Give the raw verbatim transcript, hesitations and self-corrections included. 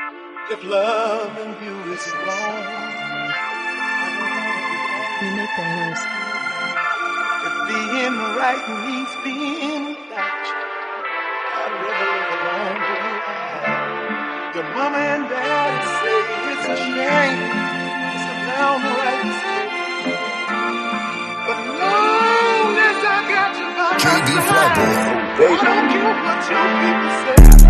If loving you is wrong, WeMakeBangerz. if being right means being right, I'd rather live alone than lie. Your mama and daddy say it's a shame, it's a downright mistake. But long as I got you by my JBFlyBoi. side, I don't care what your people say.